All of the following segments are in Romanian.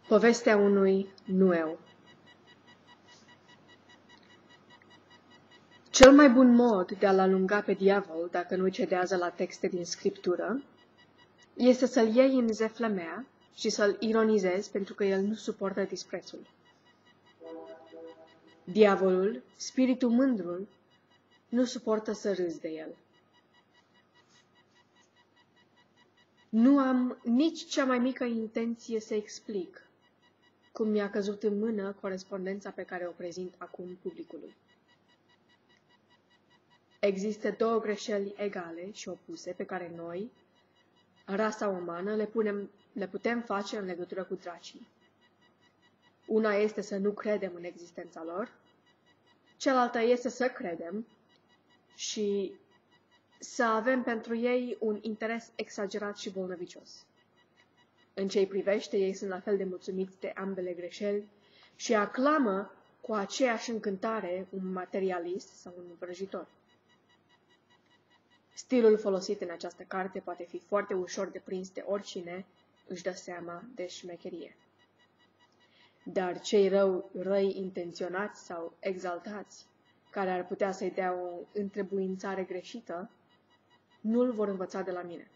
Povestea unui nueu. Cel mai bun mod de a-l alunga pe diavol, dacă nu cedează la texte din scriptură, este să-l iei în zeflemea și să-l ironizezi pentru că el nu suportă disprețul. Diavolul, spiritul mândrul, nu suportă să râzi de el. Nu am nici cea mai mică intenție să explic cum mi-a căzut în mână corespondența pe care o prezint acum publicului. Există două greșeli egale și opuse pe care noi, rasa umană, le putem face în legătură cu dracii. Una este să nu credem în existența lor, cealaltă este să credem și să avem pentru ei un interes exagerat și bolnăvicios. În ce-i privește, ei sunt la fel de mulțumiți de ambele greșeli și aclamă cu aceeași încântare un materialist sau un vrăjitor. Stilul folosit în această carte poate fi foarte ușor de prins de oricine își dă seama de șmecherie. Dar cei răi intenționați sau exaltați, care ar putea să-i dea o întrebuințare greșită, nu-l vor învăța de la mine.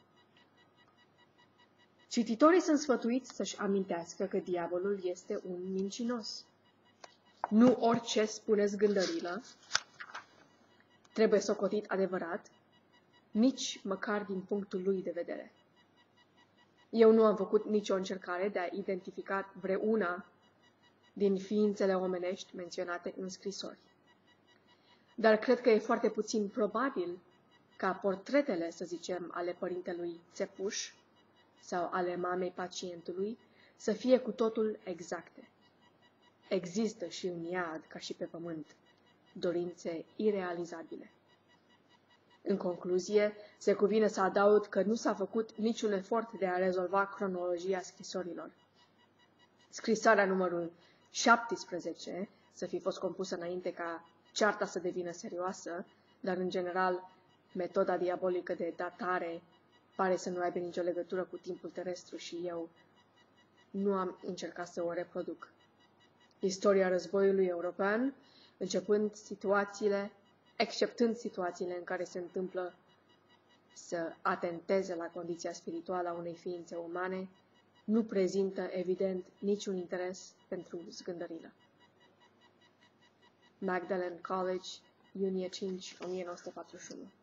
Cititorii sunt sfătuiți să-și amintească că diavolul este un mincinos. Nu orice spune zgândărilă trebuie socotit adevărat, nici măcar din punctul lui de vedere. Eu nu am făcut nicio încercare de a identifica vreuna din ființele omenești menționate în scrisori. Dar cred că e foarte puțin probabil ca portretele, să zicem, ale părintelui Țepuș sau ale mamei pacientului să fie cu totul exacte. Există și în iad, ca și pe pământ, dorințe irealizabile. În concluzie, se cuvine să adaug că nu s-a făcut niciun efort de a rezolva cronologia scrisorilor. Scrisoarea numărul 17 să fi fost compusă înainte ca cearta să devină serioasă, dar în general metoda diabolică de datare pare să nu aibă nicio legătură cu timpul terestru și eu nu am încercat să o reproduc. Istoria războiului european, exceptând situațiile în care se întâmplă să atenteze la condiția spirituală a unei ființe umane, nu prezintă, evident, niciun interes pentru zgândărilă. Magdalen College, iunie 5, 1941